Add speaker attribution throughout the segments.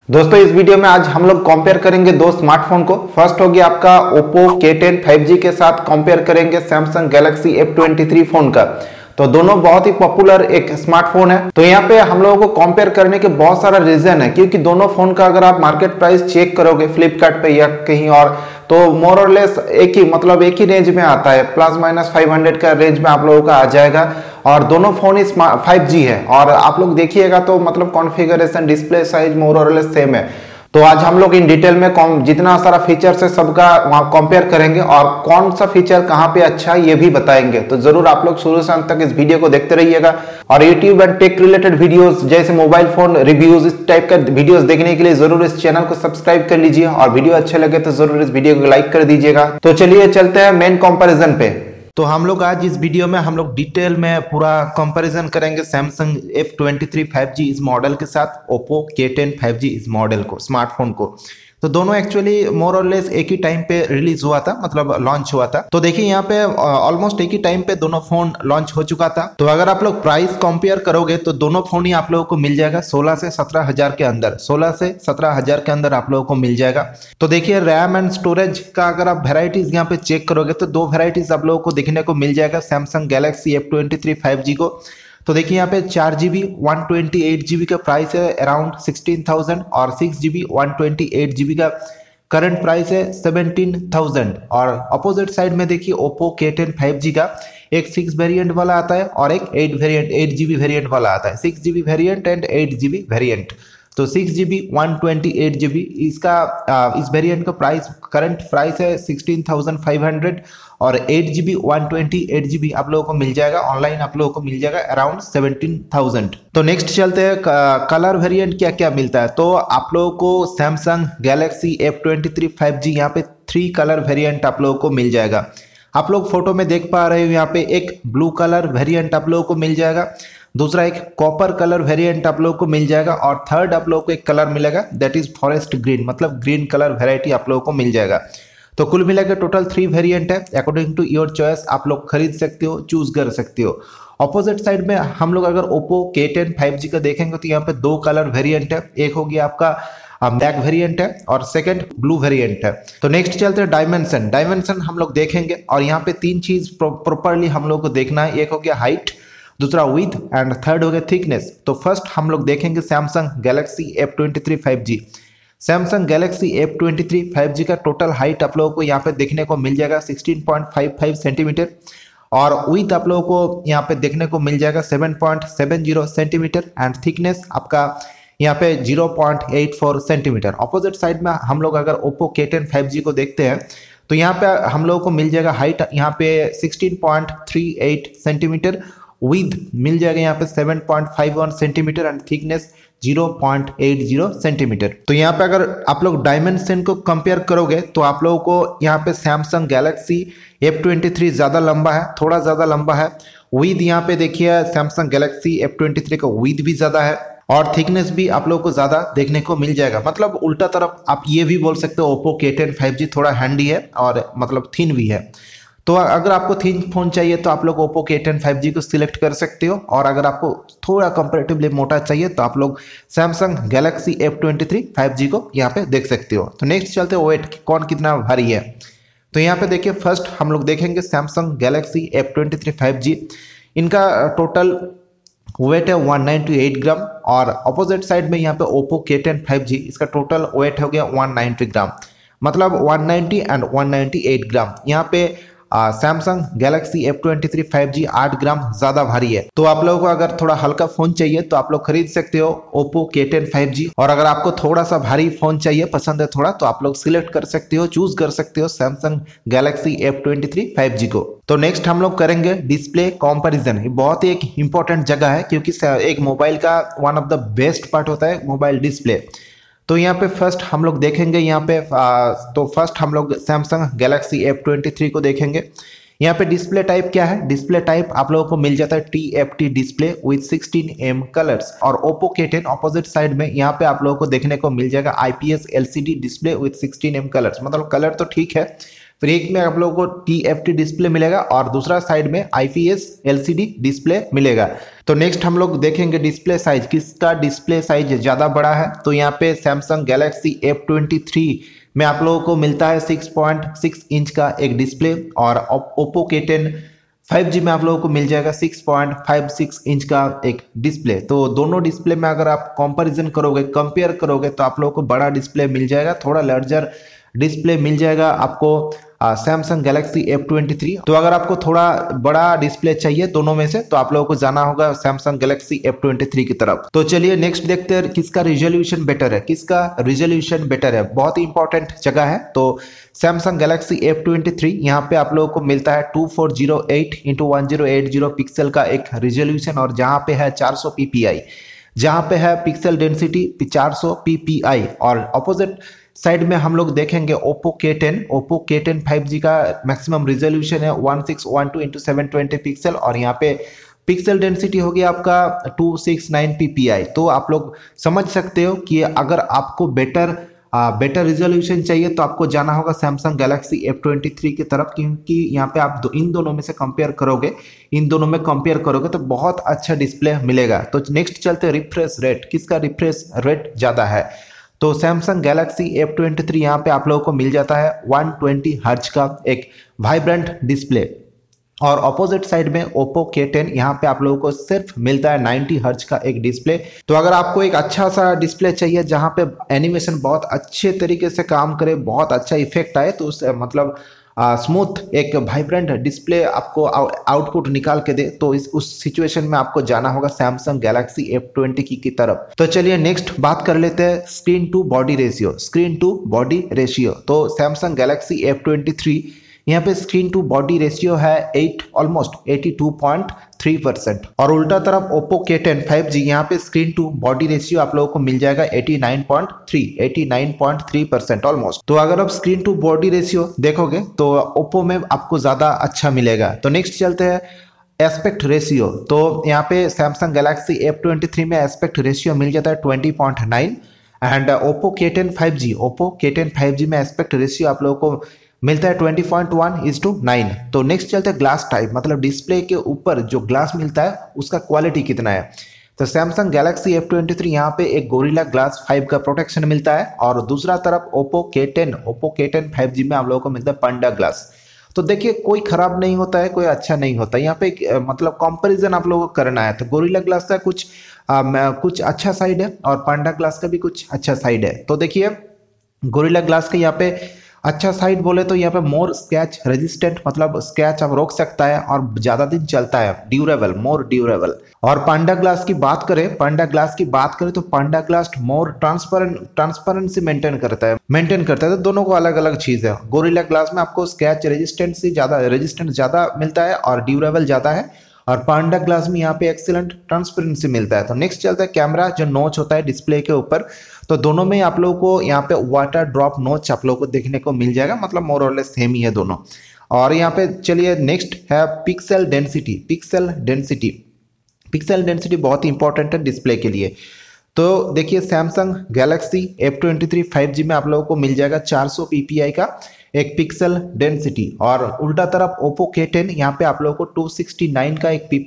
Speaker 1: दोस्तों इस वीडियो में आज हम लोग कंपेयर करेंगे दो स्मार्टफोन को। फर्स्ट होगी आपका Oppo K10 5G के साथ कंपेयर करेंगे Samsung Galaxy F23 फोन का। तो दोनों बहुत ही पॉपुलर एक स्मार्टफोन है। तो यहाँ पे हम लोगों को कंपेयर करने के बहुत सारा रीजन है, क्योंकि दोनों फोन का अगर आप मार्केट प्राइस चेक करोगे फ्लिपकार्ट पे या कहीं और, तो मोर और लेस एक ही रेंज में आता है, ±500 का रेंज में आप लोगों का आ जाएगा। और दोनों फोन इस 5G है और आप लोग देखिएगा तो मतलब कॉन्फ़िगरेशन, डिस्प्ले साइज मोर और लेस सेम है। तो आज हम लोग इन डिटेल में जितना सारा फीचर्स है सबका वहां कंपेयर करेंगे और कौन सा फीचर कहां पे अच्छा है ये भी बताएंगे। तो जरूर आप लोग शुरू से अंत तक इस वीडियो को देखते रहिएगा। और YouTube and tech related videos जैसे मोबाइल फोन रिव्यूज इस टाइप का वीडियोस देखने के लिए जरूर इस चैनल को सब्सक्राइब कर लीजिए और वीडियो अच्छे लगे तो जरूर इस वीडियो को लाइक कर दीजिएगा। तो चलिए चलते हैं मेन कंपैरिजन पे। तो हम लोग आज इस वीडियो में हम लोग डिटेल में पूरा कंपैरिजन करेंगे Samsung F23 5G इस मॉडल के साथ Oppo K10 5G इस मॉडल को, स्मार्टफोन को। तो दोनों एक्चुअली मोर और लेस एक ही टाइम पे रिलीज हुआ था, मतलब लॉन्च हुआ था। तो देखिए यहाँ पे ऑलमोस्ट एक ही टाइम पे दोनों फोन लॉन्च हो चुका था। तो अगर आप लोग प्राइस कंपेयर करोगे तो दोनों फोन ही आप लोगों को मिल जाएगा 16 से 17 हजार के अंदर, 16 से 17 हजार के अंदर आप लोगों को मिल जाएगा। तो देखिए रैम एंड स्टोरेज का अगर आप वेराइटीज यहाँ पे चेक करोगे तो दो वेराइटीज आप लोगों को देखने को मिल जाएगा Samsung Galaxy F23 5G को। तो देखिए यहाँ पे 4GB 128GB का प्राइस है अराउंड 16,000 और 6GB 128GB का करंट प्राइस है 17,000। और अपोजिट साइड में देखिए Oppo K10 5G का एक 6 वेरिएंट वाला आता है और एक 8GB वेरिएंट वाला आता है, 6GB variant and 8GB variant. तो 6GB 128GB इसका इस वेरिएंट का प्राइस करंट प्राइस है 16,500 और 8GB 128GB आप लोगों को मिल जाएगा ऑनलाइन, आप लोगों को मिल जाएगा अराउंड 17,000। तो नेक्स्ट चलते हैं कलर वेरिएंट क्या क्या मिलता है। तो आप लोगों को Samsung Galaxy F23 5G यहाँ पे 3 कलर वेरिएंट आप लोगों को मिल जाएगा। आप लोग फोटो में देख पा रहे हो यहाँ पे एक ब्लू कलर वेरिएंट आप लोगों को मिल जाएगा, दूसरा एक कॉपर कलर वेरिएंट आप लोगों को मिल जाएगा और थर्ड आप लोगों को एक कलर मिलेगा दैट इज फॉरेस्ट ग्रीन, मतलब ग्रीन कलर वेराइटी आप लोगों को मिल जाएगा। तो कुल मिलाकर टोटल 3 वेरिएंट है, अकॉर्डिंग टू योर चॉइस आप लोग खरीद सकते हो, चूज कर सकते हो। ऑपोजिट साइड में हम लोग अगर Oppo K10 5G का देखेंगे तो यहाँ पे 2 कलर वेरिएंट है, एक हो गया आपका ब्लैक वेरिएंट है और सेकंड ब्लू वेरिएंट है। तो नेक्स्ट चलते हैं डायमेंशन हम लोग देखेंगे और यहाँ पे 3 चीज प्रॉपरली हम लोग को देखना है, एक हो गया हाइट, दूसरा विड्थ एंड थर्ड हो गया थिकनेस। तो फर्स्ट हम लोग देखेंगे Samsung Galaxy F23 5G। Samsung Galaxy F23 5G का टोटल हाइट आप लोगों को यहाँ पे देखने को मिल जाएगा 16.55 सेंटीमीटर और विड्थ आप लोगों को यहाँ पे देखने को मिल जाएगा 7.70 सेंटीमीटर एंड थिकनेस आपका यहाँ पे 0.84 सेंटीमीटर। ऑपोजिट साइड में हम लोग अगर Oppo K10 5G को देखते हैं तो यहाँ पे हम लोगों को मिल जाएगा हाइट यहाँ पे 16.38 सेंटीमीटर, विड्थ मिल जाएगा यहाँ पे 7.51 सेंटीमीटर एंड थिकनेस 0.80 सेंटीमीटर। तो यहाँ पे अगर आप लोग डायमेंशन को कंपेयर करोगे तो आप लोगों को यहाँ पे Samsung Galaxy F23 ज्यादा लंबा है, थोड़ा ज्यादा लंबा है। विड्थ यहाँ पे देखिए Samsung Galaxy F23 का विड्थ भी ज्यादा है और थिकनेस भी आप लोगों को ज्यादा देखने को मिल जाएगा। मतलब उल्टा तरफ आप ये भी बोल सकते हो Oppo K10 5G थोड़ा हैंडी है और मतलब थिन भी है। तो अगर आपको थिन फोन चाहिए तो आप लोग Oppo K10 5G को सिलेक्ट कर सकते हो और अगर आपको थोड़ा कंपैरेटिवली मोटा चाहिए तो आप लोग Samsung Galaxy F23 5G को यहाँ पे देख सकते हो। तो नेक्स्ट चलते हैं वेट, कौन कितना भारी है। तो यहाँ पे देखिए फर्स्ट हम लोग देखेंगे Samsung Galaxy F23 5G, इनका टोटल वेट है 198 ग्राम और अपोजिट साइड में यहाँ पे Oppo K10 5G इसका टोटल वेट हो गया 190 ग्राम, मतलब 190 एंड 198 ग्राम। यहाँ पे Samsung Galaxy F23 5G 8 ग्राम ज्यादा भारी है। तो आप लोगों को अगर थोड़ा हल्का फोन चाहिए तो आप लोग खरीद सकते हो Oppo K10 5G और अगर आपको थोड़ा सा भारी फोन चाहिए, पसंद है थोड़ा, तो आप लोग सिलेक्ट कर सकते हो, चूज कर सकते हो Samsung Galaxy F23 5G को। तो नेक्स्ट हम लोग करेंगे डिस्प्ले कंपैरिजन। ये बहुत ही एक इंपॉर्टेंट जगह है क्योंकि एक मोबाइल का one of the best part होता है मोबाइल डिस्प्ले। तो यहाँ पे फर्स्ट हम लोग देखेंगे यहाँ पे तो फर्स्ट हम लोग Samsung Galaxy F23 को देखेंगे। यहाँ पे डिस्प्ले टाइप क्या है, डिस्प्ले टाइप आप लोगों को मिल जाता है TFT display with 16M colours और Oppo K10 ऑपोजिट साइड में यहाँ पे आप लोगों को देखने को मिल जाएगा IPS LCD display with 16M colours. मतलब कलर तो ठीक है फिर एक में आप लोगों को TFT डिस्प्ले मिलेगा और दूसरा साइड में IPS LCD डिस्प्ले मिलेगा। तो नेक्स्ट हम लोग देखेंगे डिस्प्ले साइज, किसका डिस्प्ले साइज ज़्यादा बड़ा है। तो यहाँ पे सैमसंग गैलेक्सी F23 में आप लोगों को मिलता है 6.6 इंच का एक डिस्प्ले और ओप्पो K10 5G में आप लोगों को मिल जाएगा 6.56 इंच का एक डिस्प्ले। तो दोनों डिस्प्ले में अगर आप कंपैरिजन करोगे, कंपेयर करोगे तो आप लोगों को बड़ा डिस्प्ले मिल जाएगा, थोड़ा लार्जर डिस्प्ले मिल जाएगा आपको सैमसंग गैलेक्सी F23। तो अगर आपको थोड़ा बड़ा डिस्प्ले चाहिए दोनों में से तो आप लोगों को जाना होगा सैमसंग गैलेक्सी F23 की तरफ। तो चलिए नेक्स्ट देखते हैं किसका रिजोल्यूशन बेटर है, किसका रिजोल्यूशन बेटर है, बहुत ही इंपॉर्टेंट जगह है। तो सैमसंग गैलेक्सी F23 यहाँ पे आप लोगों को मिलता है 2408x1080 पिक्सल का एक रिजोल्यूशन और जहाँ पे है 400 ppi, जहाँ पे है पिक्सल डेंसिटी 400 ppi। और अपोजिट साइड में हम लोग देखेंगे ओप्पो K10 5G का मैक्सिमम रिजोल्यूशन है 1612x720 पिक्सल और यहाँ पे पिक्सल डेंसिटी होगी आपका 269 ppi। तो आप लोग समझ सकते हो कि अगर आपको बेटर रिजोल्यूशन चाहिए तो आपको जाना होगा सैमसंग गैलेक्सी F23 की तरफ, क्योंकि यहाँ पे आप इन दोनों में से कंपेयर करोगे, इन दोनों में कंपेयर करोगे तो बहुत अच्छा डिस्प्ले मिलेगा। तो नेक्स्ट चलते रिफ्रेश रेट, किसका रिफ्रेश रेट ज़्यादा है। तो सैमसंग गैलेक्सी F23 यहाँ पे आप लोगों को मिल जाता है 120 हर्ट्ज का एक वाइब्रेंट डिस्प्ले और अपोजिट साइड में ओप्पो K10 यहाँ पे आप लोगों को सिर्फ मिलता है 90 हर्ट्ज का एक डिस्प्ले। तो अगर आपको एक अच्छा सा डिस्प्ले चाहिए जहाँ पे एनिमेशन बहुत अच्छे तरीके से काम करे, बहुत अच्छा इफेक्ट आए, तो उस मतलब स्मूथ एक वाइब्रेंट डिस्प्ले आपको आउटपुट निकाल के दे, तो उस सिचुएशन में आपको जाना होगा सैमसंग गैलेक्सी F20 की तरफ। तो चलिए नेक्स्ट बात कर लेते हैं स्क्रीन टू बॉडी रेशियो। तो सैमसंग गैलेक्सी F23 यहाँ पे स्क्रीन टू बॉडी रेशियो है ऑलमोस्ट 82.3% और उल्टा तरफ ओप्पो K10 5G यहाँ पे स्क्रीन टू बॉडी रेशियो आप लोगों को मिल जाएगा 89.3% ऑलमोस्ट। तो अगर आप स्क्रीन टू बॉडी रेशियो देखोगे तो ओप्पो में आपको ज्यादा अच्छा मिलेगा। तो नेक्स्ट चलते हैं एस्पेक्ट रेशियो। तो यहाँ पे सैमसंग गैलेक्सी F23 में एस्पेक्ट रेशियो मिल जाता है 20.9 एंड ओप्पो K10 5G में एस्पेक्ट रेशियो आप लोगों को मिलता है 20.1:9। तो नेक्स्ट चलते हैं ग्लास टाइप, मतलब डिस्प्ले के ऊपर जो ग्लास मिलता है उसका क्वालिटी कितना है। तो सैमसंग गैलेक्सी F23 यहाँ पे एक गोरिल्ला ग्लास 5 का प्रोटेक्शन मिलता है और दूसरा तरफ ओप्पो K10 5G में आप लोगों को मिलता है पांडा ग्लास। तो देखिए कोई खराब नहीं होता है, कोई अच्छा नहीं होता, यहाँ पे मतलब कंपैरिजन आप लोगों को करना है। तो गोरिल्ला ग्लास का कुछ अच्छा साइड है और पांडा ग्लास का भी कुछ अच्छा साइड है। तो देखिए गोरिल्ला ग्लास का यहाँ पे अच्छा साइड बोले तो यहाँ पे मोर स्क्रैच रेजिस्टेंट, मतलब स्क्रैच आप रोक सकता है और ज्यादा दिन चलता है, मोर ड्यूरेबल। और पांडा ग्लास की बात करें तो panda glass more transparency maintain करता है। तो दोनों को अलग अलग चीज है। गोरिल्ला ग्लास में आपको स्क्रैच रेजिस्टेंस ज्यादा मिलता है और ड्यूरेबल ज्यादा है और पांडा ग्लास में यहाँ पे एक्सीलेंट ट्रांसपेरेंसी मिलता है। तो नेक्स्ट चलता है कैमरा, जो नोच होता है डिस्प्ले के ऊपर, तो दोनों में आप लोगों को यहाँ पे वाटर ड्रॉप नोच आप लोगों को देखने को मिल जाएगा, मतलब मोर और लेस सेम ही है दोनों। और यहाँ पे चलिए नेक्स्ट है पिक्सल डेंसिटी बहुत ही इंपॉर्टेंट है डिस्प्ले के लिए। तो देखिए सैमसंग गैलेक्सी F23 5G में आप लोगों को मिल जाएगा 400 ppi का एक पिक्सल डेंसिटी और उल्टा तरफ ओप्पो K10 यहाँ पे आप लोगों को 269 का एक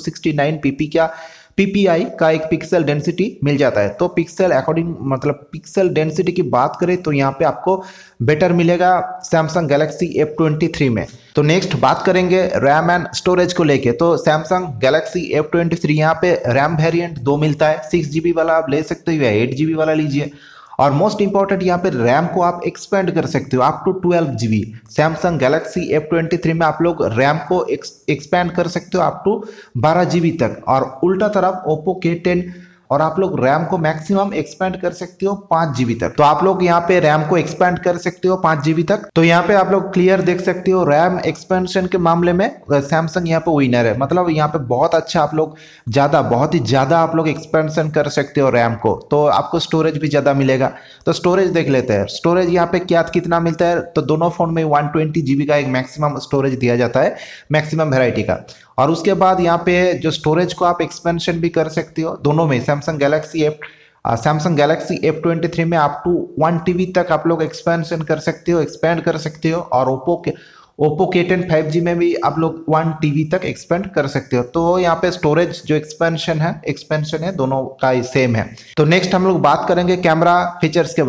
Speaker 1: ppi का एक पिक्सल डेंसिटी मिल जाता है। तो पिक्सल डेंसिटी की बात करें तो यहाँ पे आपको बेटर मिलेगा सैमसंग गैलेक्सी F23 में। तो नेक्स्ट बात करेंगे रैम एंड स्टोरेज को लेके। तो सैमसंग गैलेक्सी F23 यहाँ पे रैम वेरिएंट 2 मिलता है, 6GB वाला आप ले सकते हो या 8GB वाला लीजिए। और मोस्ट इंपॉर्टेंट यहाँ पे रैम को आप एक्सपेंड कर सकते हो up to 12GB। Samsung Galaxy F23 में आप लोग रैम को एक्सपेंड कर सकते हो अप टू 12GB तक और उल्टा तरफ ओप्पो K10 और आप लोग रैम को मैक्सिमम एक्सपेंड कर सकते हो 5GB तक। तो आप लोग यहाँ पे रैम को एक्सपेंड कर सकते हो 5GB तक। तो यहाँ पे आप लोग क्लियर देख सकते हो रैम एक्सपेंशन के मामले में सैमसंग यहाँ पे विनर है, मतलब यहाँ पे बहुत अच्छा आप लोग बहुत ही ज्यादा आप लोग एक्सपेंशन कर सकते हो रैम को। तो आपको स्टोरेज भी ज्यादा मिलेगा। तो स्टोरेज देख लेते हैं, स्टोरेज यहाँ पे कितना मिलता है। तो दोनों फोन में 120GB का एक मैक्सिमम स्टोरेज दिया जाता है, मैक्सिमम वेराइटी का। और उसके बाद यहाँ पे जो स्टोरेज को आप एक्सपेंशन भी कर सकते हो दोनों में, Samsung Galaxy Samsung Galaxy F23 में अप टू 1 TB तक आप लोग एक्सपेंड कर सकते हो और ओप्पो K10 5G में भी आप लोग 1 TB तक एक्सपेंड कर सकते हो। तो यहाँ पे स्टोरेज जो एक्सपेंशन है दोनों का सेम है। तो नेक्स्ट हम लोग बात करेंगे कैमरा फीचर्स के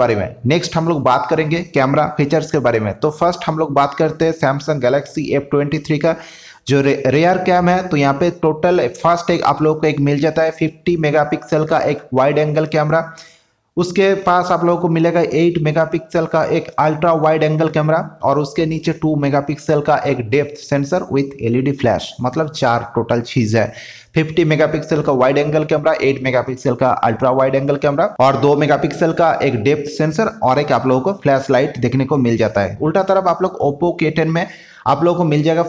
Speaker 1: बारे में। तो फर्स्ट हम लोग बात करते हैं सैमसंग गैलेक्सी F23 का जो रेयर कैम है। तो यहाँ पे टोटल फर्स्ट एक आप लोग को एक मिल जाता है 50 मेगापिक्सल का एक वाइड एंगल कैमरा। उसके पास आप लोगों को मिलेगा 8 मेगापिक्सल का एक अल्ट्रा वाइड एंगल कैमरा और उसके नीचे 2 मेगापिक्सल का एक depth sensor with LED flash, मतलब 4 टोटल चीज है। 50 मेगापिक्सल का वाइड एंगल कैमरा, 8 मेगापिक्सल का अल्ट्रा वाइड एंगल कैमरा और 2 मेगापिक्सल का एक डेप्थ सेंसर और एक आप लोगों को फ्लैश लाइट देखने को मिल जाता है। उल्टा तरफ आप लोग ओप्पो K10 में आप लोगों को मिल जाएगा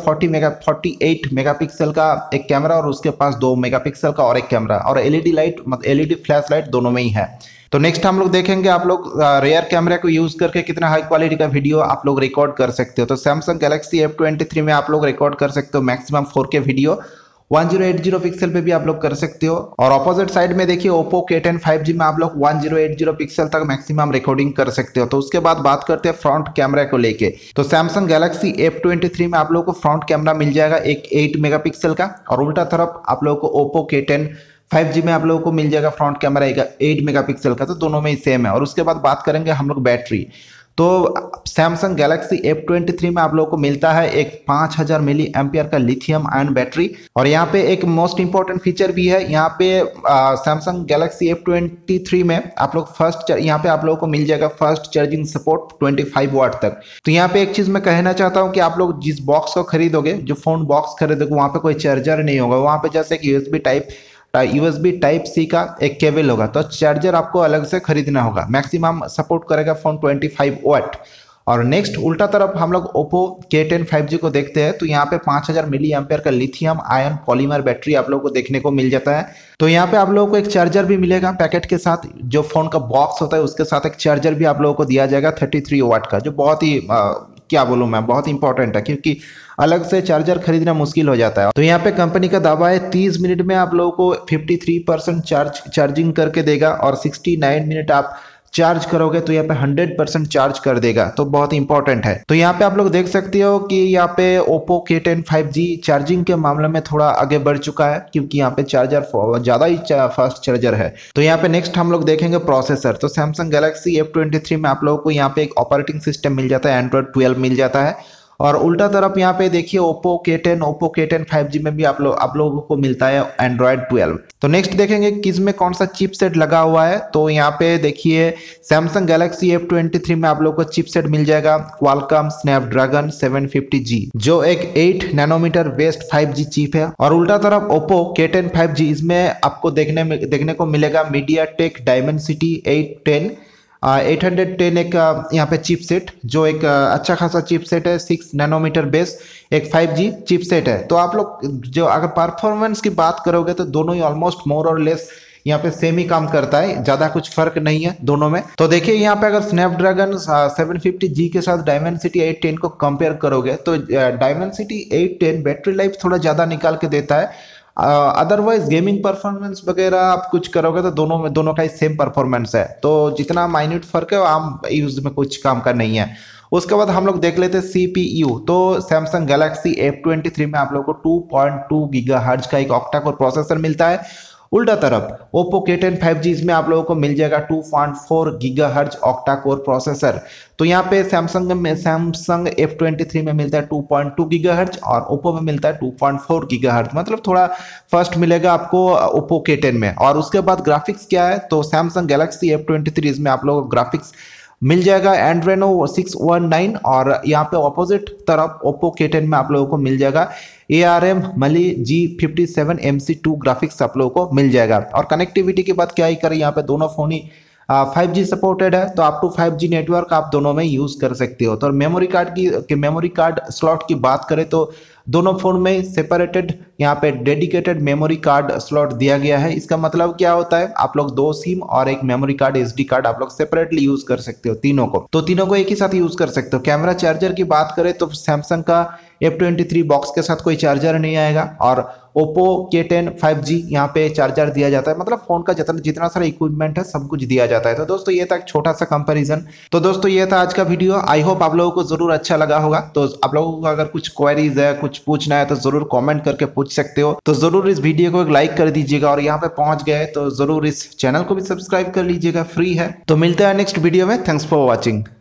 Speaker 1: 48 मेगापिक्सल का एक कैमरा और उसके पास 2 मेगापिक्सल का और एक कैमरा और LED फ्लैश लाइट दोनों में ही है। तो नेक्स्ट हम लोग देखेंगे आप लोग रेयर कैमरा को यूज करके कितना हाई क्वालिटी का वीडियो आप लोग रिकॉर्ड कर सकते हो। तो सैमसंग गैलेक्सी F23 में आप लोग रिकॉर्ड कर सकते हो मैक्सिमम 4K वीडियो 1080 पिक्सल पे भी आप लोग कर सकते हो। और ऑपोजिट साइड में देखिए ओप्पो K10 5G में आप लोग 1080 पिक्सल तक मैक्सिमम रिकॉर्डिंग कर सकते हो। तो उसके बाद बात करते हैं फ्रंट कैमरा को लेके। तो सैमसंग गैलेक्सी F23 में आप लोगों को फ्रंट कैमरा मिल जाएगा एक 8 मेगापिक्सल का और उल्टा तरफ आप लोगों को ओप्पो K10 5G में आप लोगों को मिल जाएगा फ्रंट कैमरा एक 8 मेगापिक्सल का। तो दोनों में ही सेम है। और उसके बाद बात करेंगे हम लोग बैटरी। तो सैमसंग गैलेक्सी F23 में आप लोगों को मिलता है एक 5000 मिली एम्पियर का लिथियम आयन बैटरी और यहाँ पे एक मोस्ट इंपॉर्टेंट फीचर भी है। यहाँ पे सैमसंग गैलेक्सी F23 में आप लोग यहाँ पे आप लोगों को मिल जाएगा फर्स्ट चार्जिंग सपोर्ट 25 वाट तक। तो यहाँ पे एक चीज मैं कहना चाहता हूँ कि आप लोग जिस बॉक्स को खरीदोगे, जो फोन बॉक्स खरीदोगे, वहाँ पे कोई चार्जर नहीं होगा। वहाँ पे जैसे कि USB टाइप C का एक केबल होगा। तो चार्जर आपको अलग से खरीदना होगा। मैक्सिमम सपोर्ट करेगा फोन 25 वाट। और नेक्स्ट उल्टा तरफ हम लोग ओप्पो K10 5G को देखते हैं। तो यहाँ पे 5000 मिली एम्पियर का लिथियम आयन पॉलीमर बैटरी आप लोगों को देखने को मिल जाता है। तो यहाँ पे आप लोगों को एक चार्जर भी मिलेगा पैकेट के साथ। जो फोन का बॉक्स होता है उसके साथ एक चार्जर भी आप लोगों को दिया जाएगा 33 वाट का, जो बहुत ही क्या बोलूं मैं, बहुत इंपॉर्टेंट है क्योंकि अलग से चार्जर खरीदना मुश्किल हो जाता है। तो यहाँ पे कंपनी का दावा है 30 मिनट में आप लोगों को 53% चार्जिंग करके देगा और 69 मिनट आप चार्ज करोगे तो यहाँ पे 100% चार्ज कर देगा। तो बहुत इंपॉर्टेंट है। तो यहाँ पे आप लोग देख सकते हो कि यहाँ पे ओप्पो K10 5G चार्जिंग के मामले में थोड़ा आगे बढ़ चुका है क्योंकि यहाँ पे चार्जर ज्यादा ही फास्ट चार्जर है। तो यहाँ पे नेक्स्ट हम लोग देखेंगे प्रोसेसर। तो सैमसंग गैलेक्सी F23 में आप लोगों को यहाँ पे एक ऑपरेटिंग सिस्टम मिल जाता है, Android 12 मिल जाता है। और उल्टा तरफ यहाँ पे देखिए ओप्पो K10 5G में भी आप लोगों को मिलता है Android 12। तो नेक्स्ट देखेंगे किस में कौन सा चिपसेट लगा हुआ है। तो यहाँ पे देखिए सैमसंग गैलेक्सी F23 में आप लोगों को चिपसेट मिल जाएगा Qualcomm Snapdragon 750G, जो एक 8 नैनोमीटर बेस्ड 5G चिप है। और उल्टा तरफ ओप्पो K10 5G, इसमें आपको देखने को मिलेगा MediaTek Dimensity 810 एक यहाँ पे चिपसेट, जो एक अच्छा खासा चिपसेट है। 6 नैनोमीटर बेस एक 5G चिपसेट है। तो आप लोग जो अगर परफॉर्मेंस की बात करोगे तो दोनों ही ऑलमोस्ट मोर और लेस यहाँ पे सेम ही काम करता है, ज्यादा कुछ फर्क नहीं है दोनों में। तो देखिए यहाँ पे अगर स्नैपड्रैगन 750G के साथ Dimensity 810 को कंपेयर करोगे तो Dimensity 810 बैटरी लाइफ थोड़ा ज्यादा निकाल के देता है। अदरवाइज गेमिंग परफॉर्मेंस वगैरह आप कुछ करोगे तो दोनों का ही सेम परफॉर्मेंस है। तो जितना माइन्यूट फर्क है आम यूज में कुछ काम का नहीं है। उसके बाद हम लोग देख लेते हैं CPU। तो सैमसंग गैलेक्सी F23 में आप लोग को 2.2 गीगाहर्ट्ज का एक ऑक्टा कोर प्रोसेसर मिलता है। उल्टा तरफ ओप्पो K10 5G इसमें आप लोगों को मिल जाएगा 2.4 गीगाहर्ट्ज ऑक्टा कोर प्रोसेसर। तो यहाँ पे सैमसंग F23 में मिलता है 2.2 गीगाहर्ट्ज और ओप्पो में मिलता है 2.4 गीगाहर्ट्ज, मतलब थोड़ा फर्स्ट मिलेगा आपको ओप्पो K10 में। और उसके बाद ग्राफिक्स क्या है, तो सैमसंग गैलेक्सी F23 में आप लोगों को ग्राफिक्स मिल जाएगा Adreno 619 और यहाँ पे ऑपोजिट तरफ ओप्पो K10 में आप लोगों को मिल जाएगा ARM Mali G57 MC2 graphics आप लोगों को मिल जाएगा। और कनेक्टिविटी की बात क्या ही करें, यहाँ पे दोनों फोन ही 5G सपोर्टेड है, तो आप टू 5G नेटवर्क आप दोनों में यूज कर सकते हो। तो मेमोरी कार्ड स्लॉट की बात करें तो दोनों फोन में सेपरेटेड यहाँ पे डेडिकेटेड मेमोरी कार्ड स्लॉट दिया गया है। इसका मतलब क्या होता है, आप लोग 2 सिम और एक मेमोरी कार्ड SD कार्ड आप लोग सेपरेटली यूज कर सकते हो तीनों को, तो तीनों को एक ही साथ यूज कर सकते हो। कैमरा चार्जर की बात करें तो सैमसंग का F23 बॉक्स के साथ कोई चार्जर नहीं आएगा और Oppo K10 5G यहाँ पे चार्जर दिया जाता है। मतलब फोन का जितना सारा इक्विपमेंट है सब कुछ दिया जाता है। तो दोस्तों ये था एक छोटा सा कंपैरिजन। तो दोस्तों ये था आज का वीडियो। आई होप आप लोगों को जरूर अच्छा लगा होगा। तो आप लोगों को अगर कुछ क्वेरीज है, कुछ पूछना है तो जरूर कमेंट करके पूछ सकते हो। तो जरूर इस वीडियो को एक लाइक कर दीजिएगा और यहाँ पे पहुंच गए तो जरूर इस चैनल को भी सब्सक्राइब कर लीजिएगा, फ्री है। तो मिलते हैं नेक्स्ट वीडियो में। Thanks for watching.